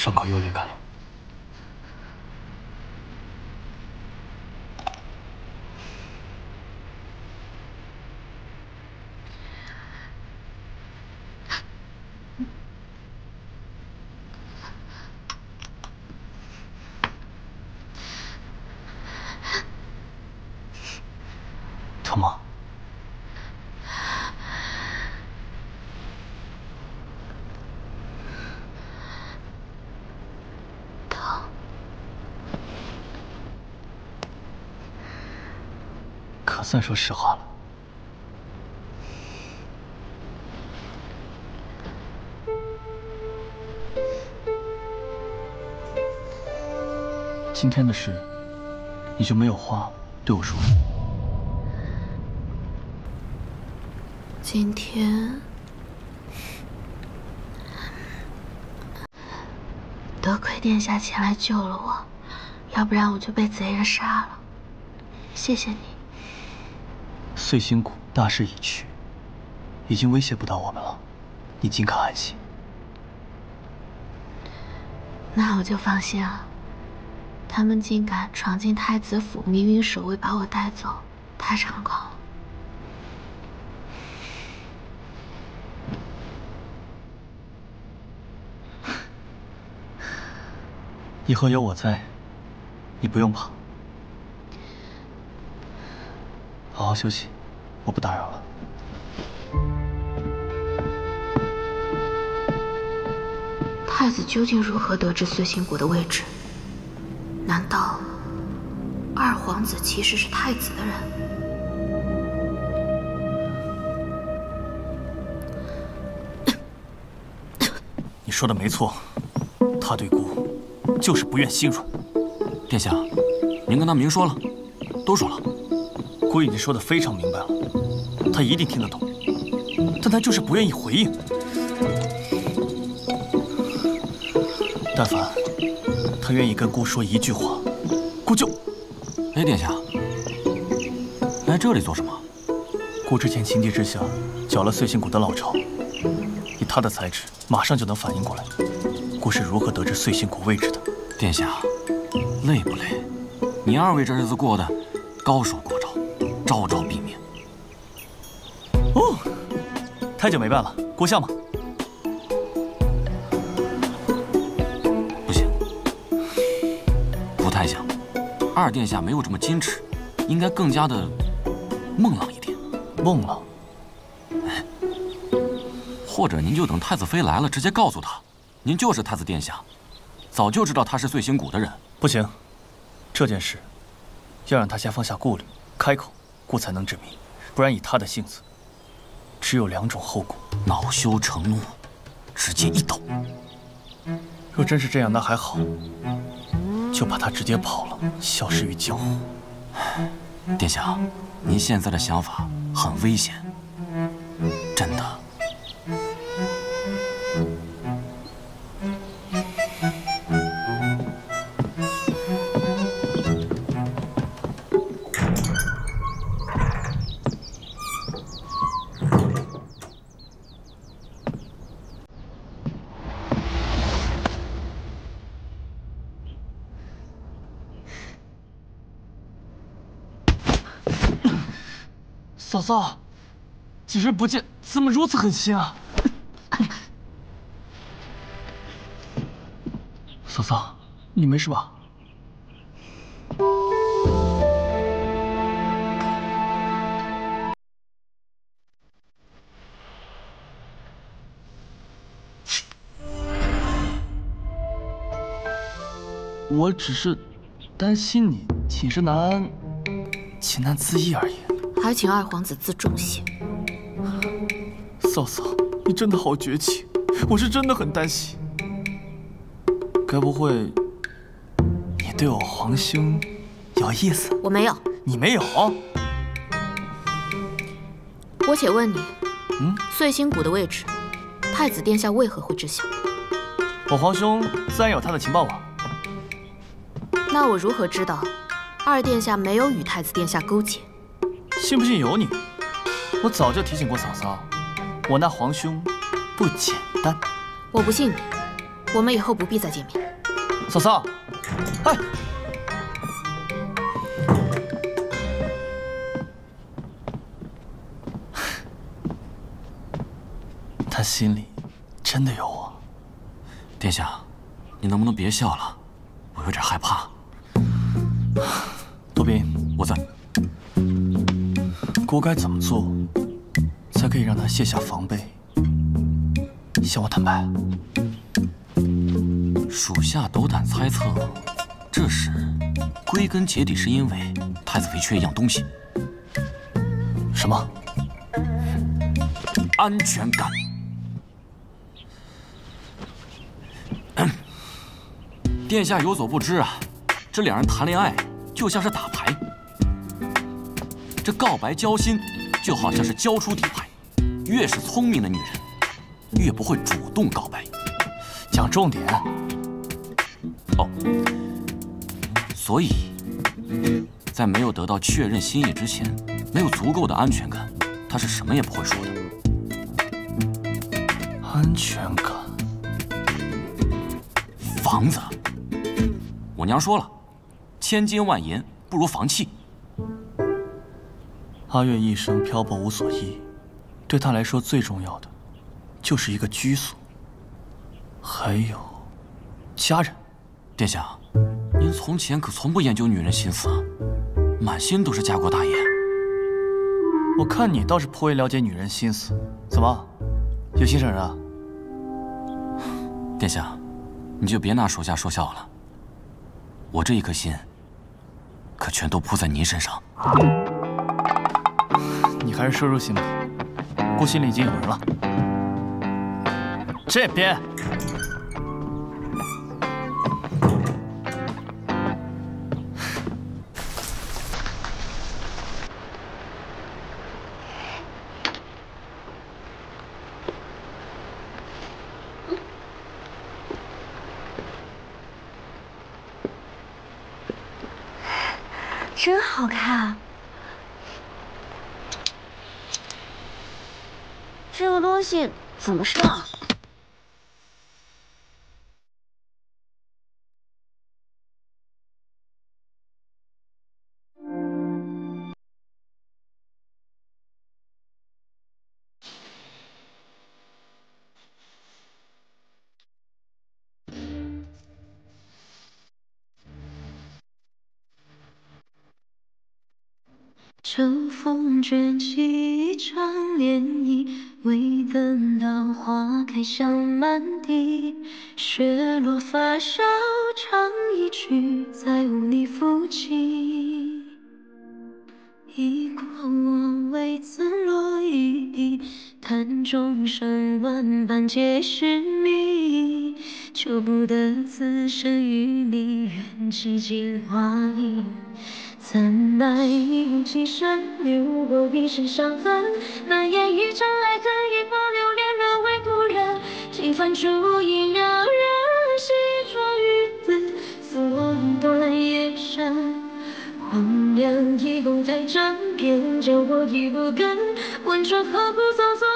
伤口又裂开了。疼吗？ 疼。 可算说实话了。今天的事，你就没有话对我说？ 今天多亏殿下前来救了我，要不然我就被贼人杀了。谢谢你。 碎星谷大势已去，已经威胁不到我们了，你尽可安心。 那我就放心了。他们竟敢闯进太子府，明明守卫把我带走，太猖狂了。 以后有我在，你不用怕。好好休息，我不打扰了。 太子究竟如何得知碎星谷的位置？难道二皇子其实是太子的人？ 你说的没错，他对姑就是不愿心软。 殿下，您跟他明说了，都说了。 姑已经说得非常明白了，他一定听得懂，但他就是不愿意回应。但凡他愿意跟姑说一句话，姑就…… 哎，殿下，来这里做什么？ 姑之前情急之下搅了碎星谷的老巢，以他的才智，马上就能反应过来，姑是如何得知碎星谷位置的。 殿下，累不累？你二位这日子过得高手过招，招招毙命。 哦，太久没办了，姑像吗？ 不行，不太像。二殿下没有这么矜持，应该更加的孟浪一点。 孟浪？ 或者您就等太子妃来了，直接告诉他，您就是太子殿下，早就知道他是碎星谷的人。 不行，这件事要让他先放下顾虑，开口，姑才能治明。不然以他的性子，只有两种后果： 恼羞成怒，直接一抖。 若真是这样，那还好，就怕他直接跑了，消失于江湖。 殿下，您现在的想法很危险，真的。 嫂嫂，几日不见，怎么如此狠心啊？ 嫂嫂，你没事吧？我只是担心你寝食难安，情难自抑而已。 还请二皇子自重些。 嫂嫂，你真的好绝情，我是真的很担心。该不会你对我皇兄有意思？ 我没有。 你没有？ 我且问你，碎星谷的位置，太子殿下为何会知晓？ 我皇兄自然有他的情报网。 那我如何知道二殿下没有与太子殿下勾结？ 信不信由你。我早就提醒过嫂嫂，我那皇兄不简单。 我不信你。 我们以后不必再见面。 嫂嫂，哎，他心里真的有我。 殿下，你能不能别笑了？我有点害怕。 多宾， 我在。 我该怎么做，才可以让他卸下防备，向我坦白？ 属下斗胆猜测，这事归根结底是因为太子妃缺一样东西。 什么？ 安全感。殿下有所不知啊，这两人谈恋爱就像是打牌，这告白交心就好像是交出底牌。越是聪明的女人，越不会主动告白。 讲重点。 哦，所以，在没有得到确认心意之前，没有足够的安全感，他是什么也不会说的。 安全感。 房子，我娘说了，千金万银不如房契。 阿月一生漂泊无所依，对他来说最重要的就是一个居所，还有家人。 殿下，您从前可从不研究女人心思啊，满心都是家国大业。 我看你倒是颇为了解女人心思，怎么，有心上人啊？ 殿下，你就别拿手下说笑了，我这一颗心可全都扑在您身上。 你还是收收心吧，姑心里已经有人了。这边。 真好看，这个东西怎么上？ 秋风卷起一场涟漪，未等到花开香满地，雪落发梢唱一曲，再无你抚琴。忆过我未曾落一笔，叹众生万般皆是谜，求不得此生与你缘起镜花影。怎奈一起身，流过一身伤痕。难言一场爱恨，一把留恋，人为不忍。几番烛影让人细酌于此，寸断夜深。荒凉一梦在枕边，教我一不根，问春何不匆匆。